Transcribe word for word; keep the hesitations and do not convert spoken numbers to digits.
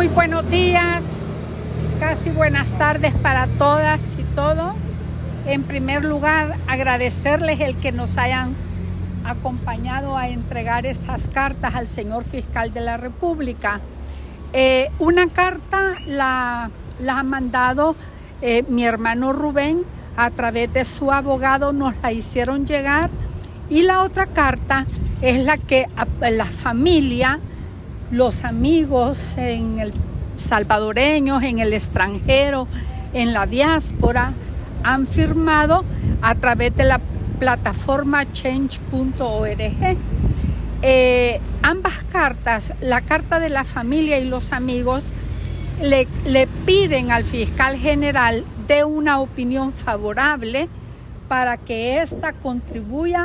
Muy buenos días, casi buenas tardes para todas y todos. En primer lugar, agradecerles el que nos hayan acompañado a entregar estas cartas al señor fiscal de la República. Eh, una carta la, la ha mandado eh, mi hermano Rubén, a través de su abogado nos la hicieron llegar, y la otra carta es la que la familia, los amigos en el salvadoreños, en el extranjero, en la diáspora, han firmado a través de la plataforma change punto org. Eh, ambas cartas, la carta de la familia y los amigos, le, le piden al fiscal general de una opinión favorable para que ésta contribuya